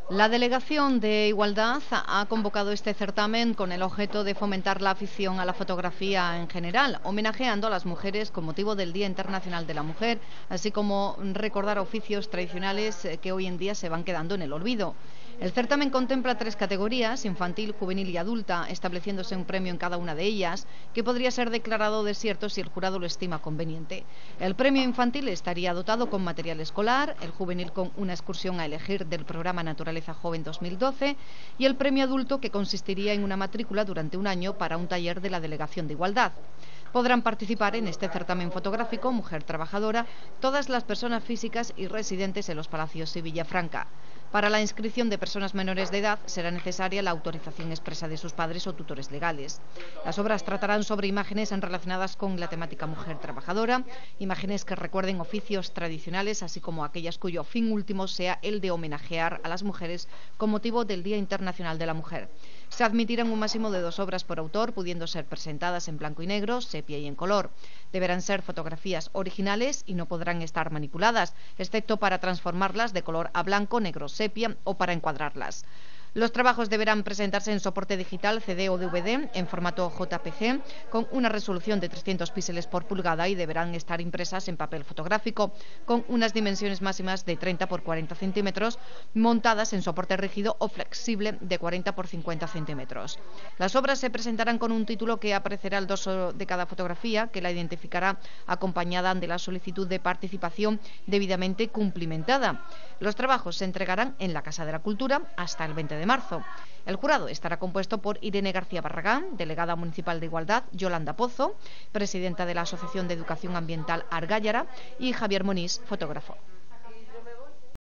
La Delegación de Igualdad ha convocado este certamen con el objeto de fomentar la afición a la fotografía en general, homenajeando a las mujeres con motivo del Día Internacional de la Mujer, así como recordar oficios tradicionales que hoy en día se van quedando en el olvido. El certamen contempla 3 categorías, infantil, juvenil y adulta, estableciéndose un premio en cada una de ellas, que podría ser declarado desierto si el jurado lo estima conveniente. El premio infantil estaría dotado con material escolar, el juvenil con una excursión a elegir del programa Naturaleza Joven 2012 y el premio adulto, que consistiría en una matrícula durante un año para un taller de la Delegación de Igualdad. Podrán participar en este certamen fotográfico Mujer Trabajadora todas las personas físicas y residentes en los Palacios y Villafranca. Para la inscripción de personas menores de edad será necesaria la autorización expresa de sus padres o tutores legales. Las obras tratarán sobre imágenes relacionadas con la temática mujer trabajadora, imágenes que recuerden oficios tradicionales, así como aquellas cuyo fin último sea el de homenajear a las mujeres con motivo del Día Internacional de la Mujer. Se admitirán un máximo de 2 obras por autor, pudiendo ser presentadas en blanco y negro, sepia y en color. Deberán ser fotografías originales y no podrán estar manipuladas, excepto para transformarlas de color a blanco, negro, sepia o para encuadrarlas. Los trabajos deberán presentarse en soporte digital, CD o DVD, en formato JPG, con una resolución de 300 píxeles por pulgada y deberán estar impresas en papel fotográfico, con unas dimensiones máximas de 30 por 40 centímetros, montadas en soporte rígido o flexible de 40 por 50 centímetros. Las obras se presentarán con un título que aparecerá al dorso de cada fotografía, que la identificará acompañada de la solicitud de participación debidamente cumplimentada. Los trabajos se entregarán en la Casa de la Cultura hasta el 20 de marzo. El jurado estará compuesto por Irene García Barragán, delegada municipal de Igualdad, Yolanda Pozo, presidenta de la Asociación de Educación Ambiental Argállara, y Javier Monís, fotógrafo.